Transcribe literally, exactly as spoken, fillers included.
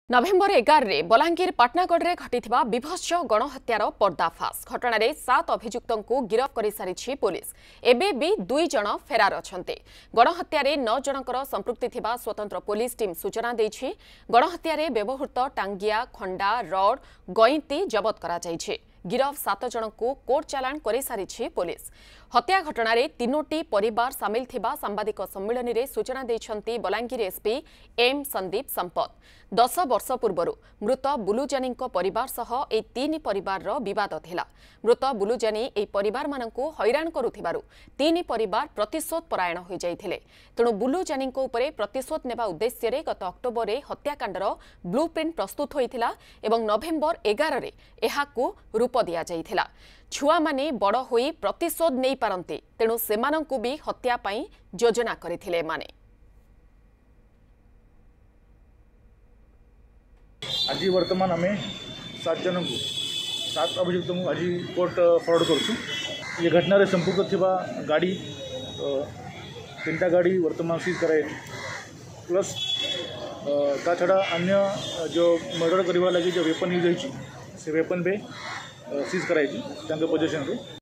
नवेम्बर एगार रे बलांगीर पाटनागढ़ में घटिथिबा विभत्स गणहत्यार पर्दाफाश घटना सात अभियुक्तों को गिरफ्त कर सारी पुलिस एबे भी दुई जन फेरार अछंते। गणहत्यारे नौ जनकर संपृक्ति थिबा स्वतंत्र पुलिस टीम सूचना देछि। गणहत्यारे व्यवहृत टांगिया खंडा रड गईंती जबत करा जायछि। गिरफ सात जन को कोर्ट चालाण कर सारी पुलिस। हत्या घटना रे तीनोटी परिवार सामिल थिबा सांबादिक सम्मेलन में सूचना देछंती बलांगीर एसपी एम संदीप संपत। दस वर्ष पूर्व मृत बुलुजानी परिवार सह ए तीन परिवार बद थिला। मृत बुलुजानी ए परिवार मानकु हैरान करुथिबारु तीन परिवार प्रतिशोध परायण हो जाइथिले। तेणु बुलुजानी उपरे प्रतिशोध नेबा उद्देश्य रे गत अक्टोबर रे हत्याकांडर ब्लूप्रिंट प्रस्तुत होइथिला एवं नवेम्बर एगार रे एहाकु रूप दिया जाइथिला। छुआ माने बड़ होई प्रतिशोध नहीं पारंती, तेणु सेमानंकु भी हत्या पाई योजना करिथिले माने। आज वर्तमान आम सात जन को सात अभियुक्त को आज कोर्ट फरवर्ड करुँ। ये घटना संपुक्त थिबा गाड़ी तीन टा गाड़ी वर्तमान सीज कराई प्लस ता छड़ा अन्य जो मर्डर करने लगी जो वेपन यूज होती से वेपन भी सीज कराई पोजिशन रे।